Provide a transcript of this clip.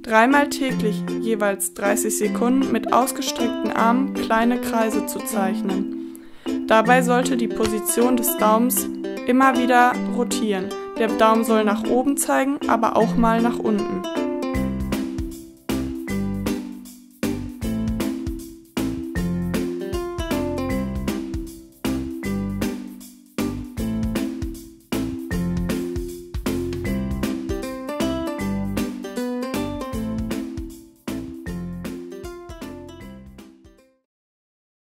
Dreimal täglich jeweils 30 Sekunden mit ausgestreckten Armen kleine Kreise zu zeichnen. Dabei sollte die Position des Daumens immer wieder rotieren. Der Daumen soll nach oben zeigen, aber auch mal nach unten.